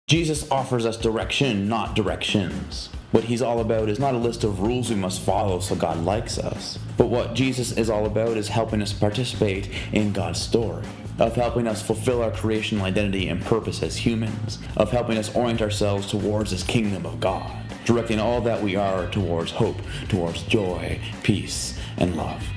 Jesus offers us direction, not directions. What he's all about is not a list of rules we must follow so God likes us, but what Jesus is all about is helping us participate in God's story, of helping us fulfill our creational identity and purpose as humans, of helping us orient ourselves towards this kingdom of God, directing all that we are towards hope, towards joy, peace, and love.